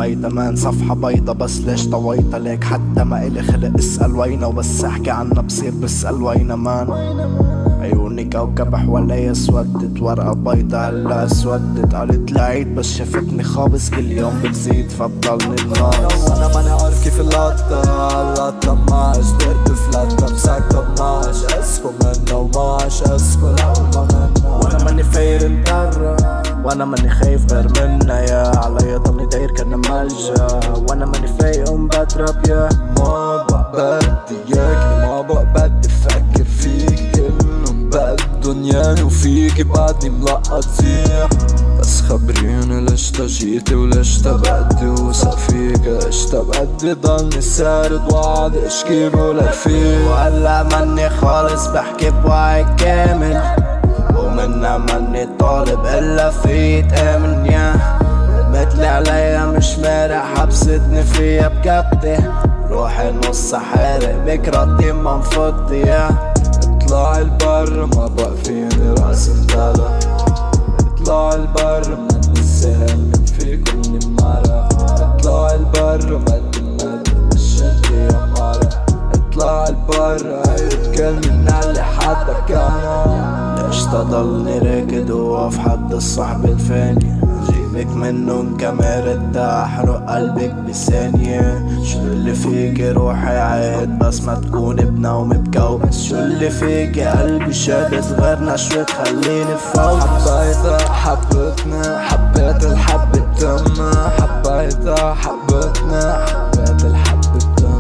هيدا مان صفحة بيضة بس ليش طويتها ليك حتى ما إلي خلق اسأل وينا وبس احكي عنا بصير بسأل وينا مان عيوني كوكب حواليا اسودت ورقة بيضة هلا اسودت قالت لعيد بس شافتني خابص كل يوم بتزيد فبضلني الناس وانا ماني عارف كيف اللقطة معاش دقت فلاتة بساكتة بناش اسكو منه وماش اسكو لو ما منه وانا ماني فاير مدرة وانا ماني خايف غير منا يا عليا ضلني داير كأنه ملجا وانا ماني فايق ومبترب يا ما بقى بدي اياك ما بقى بدي افكر فيك انه بقى الدنيا وفيك بعدني ملقط فيها بس خبريني ليش تجيتي وليش تبعدي وثق فيك ليش تبعدي ضلني سارد وقعد اشكي بولا فيك وهلا ماني خالص بحكي بوعي كامل ومنا ماني طالب الا في تامن يا مثلي عليا مش مارق حبستني فيها بكبتي روحي نص حارق بكرة ما مفضي يا اطلع البر ما بقى فيني راس مدلع اطلع البر ما نساهم فيك اني مرة اطلع البر ما تمد الشد يا مرة اطلع البر عيب كلمة من اللي حدا كان ليش تضلني راكد وقف حد الصحب الفاني جيبك منهم كاميرتا احرق قلبك بثانية شو اللي فيك روحي عاد بس ما تكون بنوم بكوبس شو اللي فيك يا قلبي شادد غيرنا شوي تخليني بفوز حبيتها حبتني حبيت الحب التم حبيتها حبتني حبيت الحب التم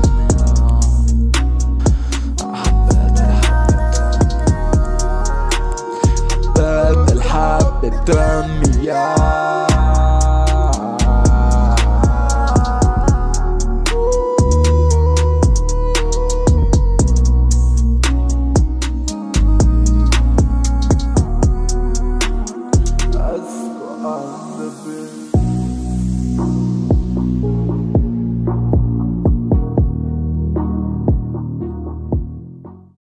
حبيت الحب التم يا